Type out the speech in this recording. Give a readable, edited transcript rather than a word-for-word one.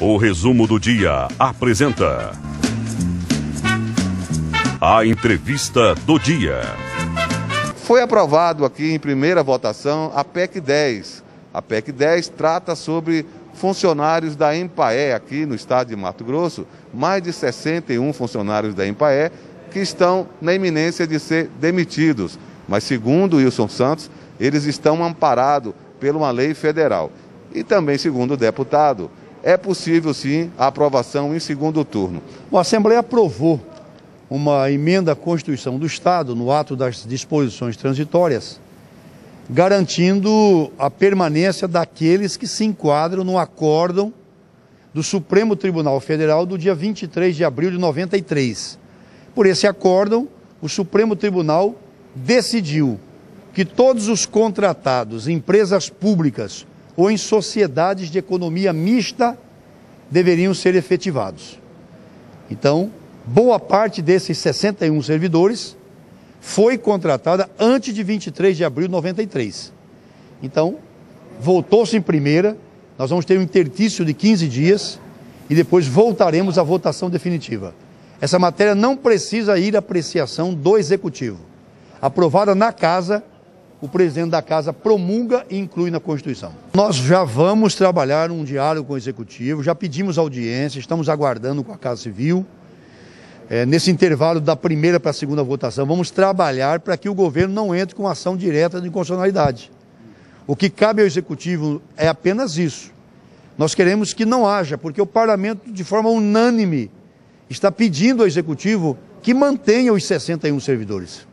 O Resumo do Dia apresenta a Entrevista do Dia. Foi aprovado aqui em primeira votação a PEC 10. A PEC 10 trata sobre funcionários da EMPAE aqui no estado de Mato Grosso, mais de 61 funcionários da EMPAE que estão na iminência de ser demitidos. Mas segundo Wilson Santos, eles estão amparados por uma lei federal. E também, segundo o deputado, é possível sim a aprovação em segundo turno. A Assembleia aprovou uma emenda à Constituição do Estado, no ato das disposições transitórias, garantindo a permanência daqueles que se enquadram no acórdão do Supremo Tribunal Federal do dia 23 de abril de 93. Por esse acórdão, o Supremo Tribunal decidiu que todos os contratados em empresas públicas ou em sociedades de economia mista deveriam ser efetivados. Então, boa parte desses 61 servidores foi contratada antes de 23 de abril de 93. Então, voltou-se em primeira, nós vamos ter um interstício de 15 dias e depois voltaremos à votação definitiva. Essa matéria não precisa ir à apreciação do Executivo. Aprovada na Casa, o presidente da Casa promulga e inclui na Constituição. Nós já vamos trabalhar um diálogo com o Executivo, já pedimos audiência, estamos aguardando com a Casa Civil. Nesse intervalo da primeira para a segunda votação, vamos trabalhar para que o governo não entre com ação direta de inconstitucionalidade. O que cabe ao Executivo é apenas isso. Nós queremos que não haja, porque o Parlamento, de forma unânime, está pedindo ao Executivo que mantenha os 61 servidores.